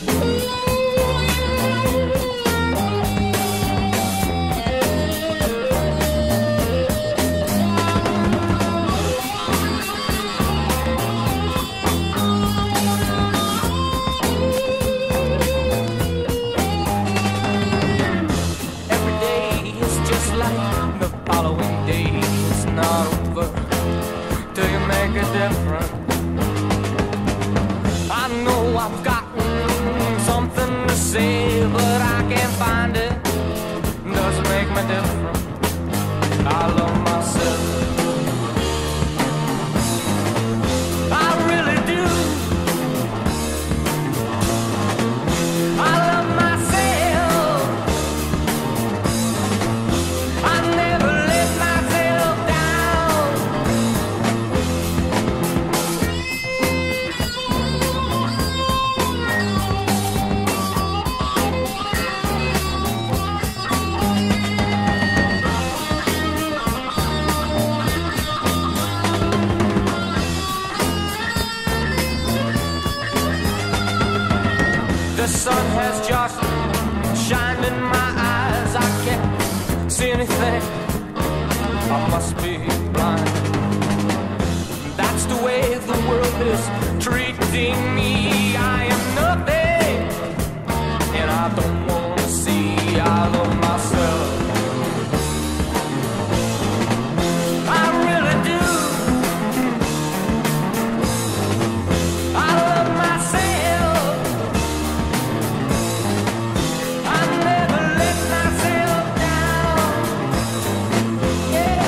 The sun has just shined in my eyes. I can't see anything, I must be blind. That's the way the world is treating me. I am nothing, and I don't want to see. I love myself, I really do. I love myself, I never let myself down. Yeah.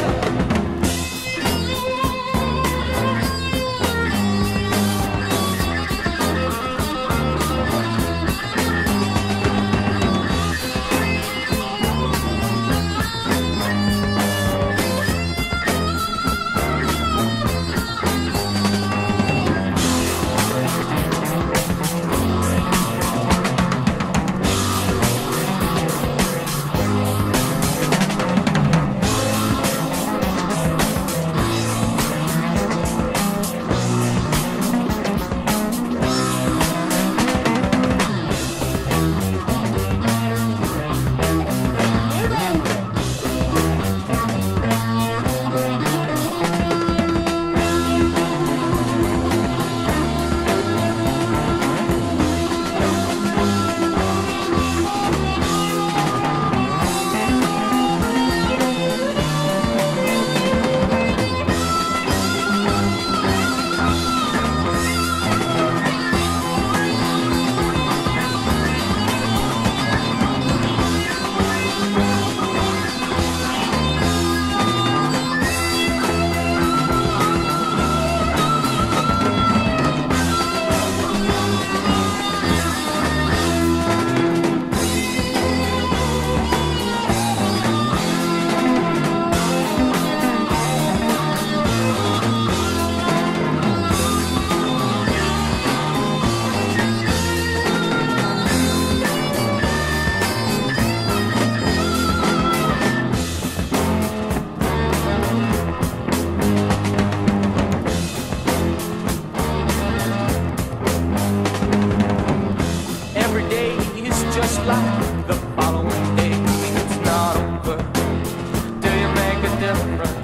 Just like the following day, it's not over till you make a difference.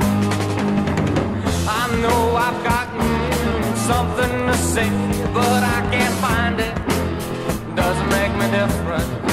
I know I've got something to say, but I can't find it. Doesn't make me different.